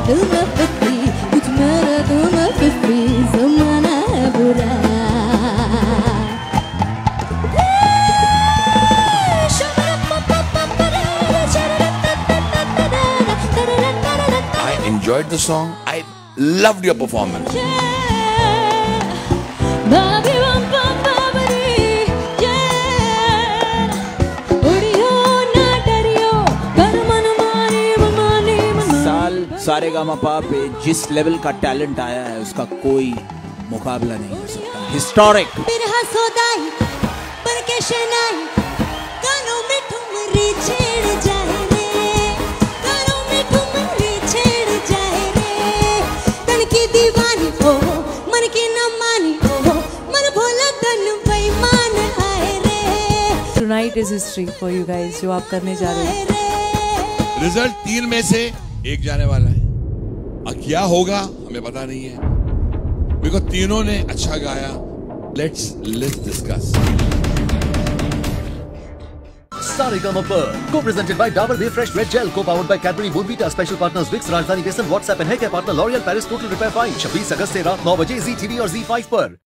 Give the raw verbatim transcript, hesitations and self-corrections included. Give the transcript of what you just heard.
दिल में फिक्री, कुछ मेरे दिल में फिक्री, ज़माना है बुरा। I enjoyed the song. I loved your performance. साल सारेगामापा पे जिस लेवल का टैलेंट आया है उसका कोई मुकाबला नहीं हो सकता। Historic. Tonight is history for you guys, जो आप करने जा रहे हैं। रिजल्ट तीन में से एक जाने वाला है। अब क्या होगा हमें पता नहीं है, बिकॉज़ तीनों ने अच्छा गाया। Let's let's discuss. SaReGaMaPa, co-presented by Dabur Bay Fresh Red Gel, co-powered by Cadbury Bournvita, special partners Vicks, Rajdhani Besan, WhatsApp and Hair Care partner L'Oreal Paris, total repair fine। छब्बीस अगस्त से रात नौ बजे ज़ी TV और ज़ी five पर।